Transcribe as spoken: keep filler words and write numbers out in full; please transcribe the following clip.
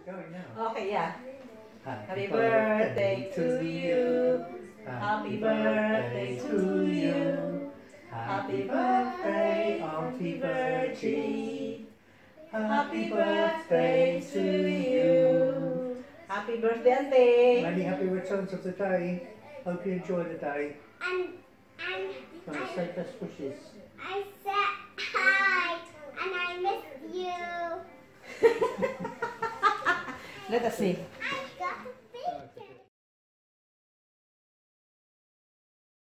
going now. Okay, yeah. Happy, Happy birthday to you. Happy birthday to you. Happy birthday, Auntie Vergie. Happy birthday to you. Happy birthday, Auntie. Many happy returns of the day. Hope you enjoy the day. And and Come on, say best wishes. I said hi, and I miss you. Let us see. I